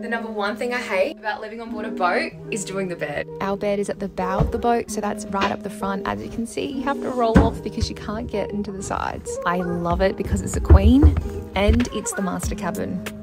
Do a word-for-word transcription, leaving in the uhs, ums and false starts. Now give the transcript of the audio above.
The number one thing I hate about living on board a boat is doing the bed. Our bed is at the bow of the boat, so that's right up the front. As you can see, you have to roll off because you can't get into the sides. I love it because it's a queen and it's the master cabin.